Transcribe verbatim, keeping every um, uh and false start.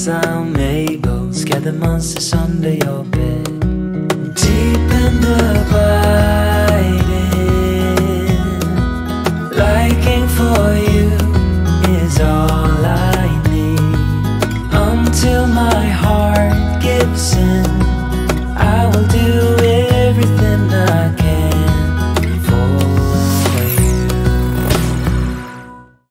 some Mabel, scare the monsters under your bed. Deep in the